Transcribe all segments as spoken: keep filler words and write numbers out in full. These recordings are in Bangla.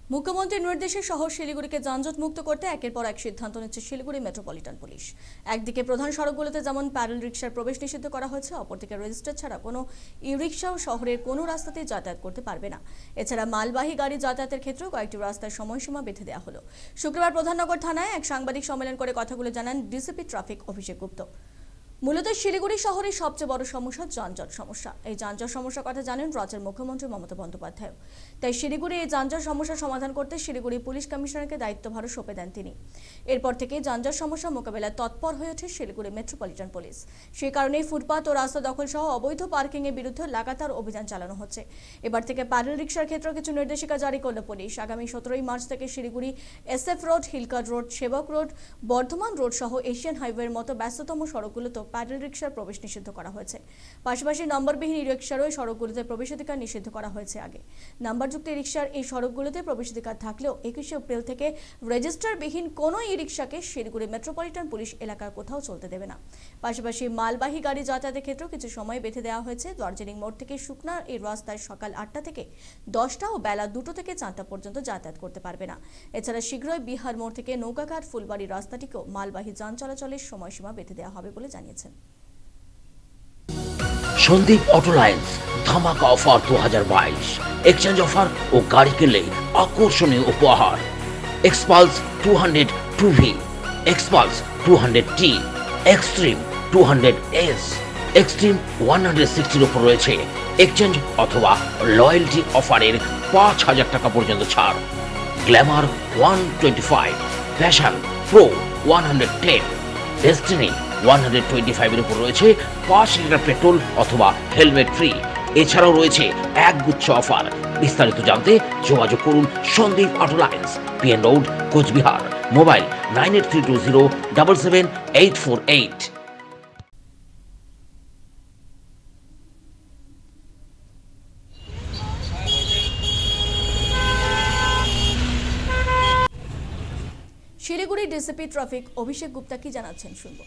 মুখ্যমন্ত্রীর নির্দেশে শহর শিলিগুড়িকে যানজট মুক্ত করতে একের পর এক সিদ্ধান্ত নিচ্ছে শিলিগুড়ি মেট্রোপলিটন পুলিশ। একদিকে প্রধান সড়কগুলোতে যেমন প্যাডেল রিকশার প্রবেশ নিষিদ্ধ করা হয়েছে, অপরদিকে রেজিস্টার ছাড়া কোনো ই রিকশাও শহরের কোনো রাস্তাতেই যাতায়াত করতে পারবে না। এছাড়া মালবাহী গাড়ি যাতায়াতের ক্ষেত্রেও কয়েকটি রাস্তায় সময়সীমা বেঁধে দেওয়া হলো। শুক্রবার প্রধাননগর থানায় এক সাংবাদিক সম্মেলন করে কথাগুলো জানান ডিসিপি ট্রাফিক অভিষেক গুপ্ত। মূলত শিলিগুড়ি শহরের সবচেয়ে বড় সমস্যা যানজট সমস্যা। এই যানজট সমস্যার কথা জানেন রাজ্যের মুখ্যমন্ত্রী মমতা বন্দ্যোপাধ্যায়। তাই শিলিগুড়ি এই যানজট সমস্যার সমাধান করতে শিলিগুড়ি পুলিশ কমিশনারকে দায়িত্বভার সঁপে দেন তিনি। এরপর থেকে যানজট সমস্যা মোকাবেলায় তৎপর হয়ে ওঠে শিলিগুড়ি মেট্রোপলিটন পুলিশ। সেই কারণেই ফুটপাত ও রাস্তা দখল সহ অবৈধ পার্কিং এর বিরুদ্ধে লাগাতার অভিযান চালানো হচ্ছে। এবার থেকে প্যাডেল রিকশার ক্ষেত্রে কিছু নির্দেশিকা জারি করল পুলিশ। আগামী সতেরোই মার্চ থেকে Siliguri SF road, Hillcart road, Sevoke road, Bardhaman road সহ এশিয়ান হাইওয়ের মতো ব্যস্ততম সড়কগুলোতে প্যাডেল রিকশার প্রবেশ নিষিদ্ধ করা হয়েছে। পাশাপাশি নম্বরবিহীন ই রিকশারও সড়কগুলোতে প্রবেশাধিকার নিষিদ্ধ করা হয়েছে। আগে নাম্বারযুক্ত ই রিকশার এই সড়কগুলোতে প্রবেশাধিকার থাকলেও একুশে এপ্রিল থেকে রেজিস্টারবিহীন কোনো ই রিকশাকে শিলিগুড়ি মেট্রোপলিটন পুলিশ এলাকার কোথাও চলতে দেবে না। পাশাপাশি মালবাহী গাড়ি যাতায়াতের ক্ষেত্রেও কিছু সময় বেঁধে দেওয়া হয়েছে। দার্জিলিং মোড় থেকে শুকনা এই রাস্তায় সকাল আটটা থেকে দশটা ও বেলা দুটো থেকে চারটা পর্যন্ত যাতায়াত করতে পারবে না। এছাড়া শীঘ্রই বিহার মোড় থেকে নৌকাঘাট ফুলবাড়ি রাস্তাটিকেও মালবাহী যান চলাচলের সময়সীমা বেঁধে দেওয়া হবে বলে জানিয়েছেন। সন্দীপ অটো লাইন্স ধামাকা অফার দু হাজার বাইশ, এক্সচেঞ্জ অফার ও গাড়ি কিনলে আকর্ষণীয় উপহার। Xpulse two hundred two V, Xpulse two hundred T, Xtreme two hundred S, Xtreme one hundred সিক্সটির উপর রয়েছে এক্সচেঞ্জ অথবা লয়্যালটি অফারের পাঁচ হাজার টাকা পর্যন্ত ছাড়। Glamour one twenty five, passion pro one hundred ten, destiny one hundred twenty five এর উপর রয়েছে পাঁচ লিটার পেট্রোল অথবা হেলমেট ফ্রি। এছাড়াও রয়েছে এক গুচ্ছ অফার। বিস্তারিত জানতে যোগাযোগ করুন Sandeep auto lines, PN road, Cooch Behar. Mobile nine eight three two zero double seven eight four eight. Siliguri DCP traffic Abhishek Gupta की জানাচ্ছেন শুনবো।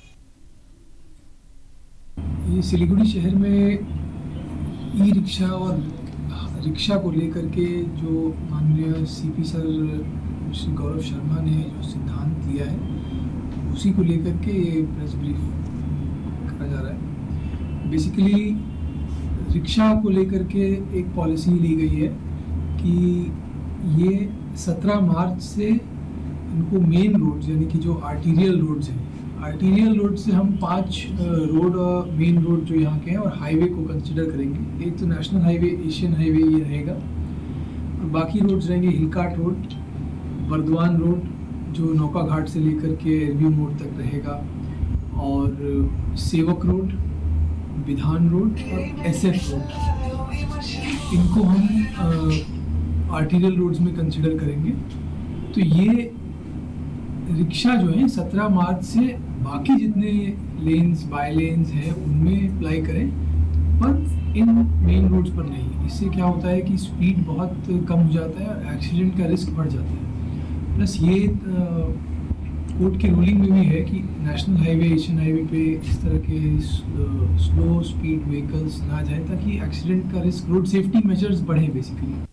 ये सिलीगुड़ी शहर में ई रिक्शा और रिक्शा को लेकर के जो माननीय सीपी सर श्री गौरव शर्मा ने जो सिद्धांत लिया है उसी को लेकर के ये प्रेस ब्रीफ करा जा रहा है। बेसिकली रिक्शा को लेकर के एक पॉलिसी ली गई है कि ये सत्रह मार्च से इनको मेन रोड यानी कि जो आर्टीरियल रोड्स हैं, आर्टीरियल रोड से हम पांच रोड मेन रोड जो यहाँ के हैं और हाईवे को कंसिडर करेंगे। एक तो नेशनल हाईवे, एशियन हाईवे ये रहेगा, और बाकी रोड्स रहेंगे हिलकाट रोड, बर्दवान रोड जो नौका घाट से लेकर के एरवी मोड़ तक रहेगा, और सेवक रोड, विधान रोड और एसएफ रोड। इनको हम आर्टीरियल रोड्स में कंसिडर करेंगे। तो ये रिक्शा जो है सत्रह मार्च से बाकी जितने लेन्स बाय लेन्स हैं उनमें अप्लाई करें, पर इन मेन रोड्स पर नहीं। इससे क्या होता है कि स्पीड बहुत कम हो जाता है और एक्सीडेंट का रिस्क बढ़ जाता है। प्लस ये कोर्ट के रूलिंग में भी है कि नेशनल हाईवे, एशियन हाईवे पे इस तरह के स्लो स्पीड व्हीकल्स ना जाए ताकि एक्सीडेंट का रिस्क, रोड सेफ्टी मेजर्स बढ़े बेसिकली।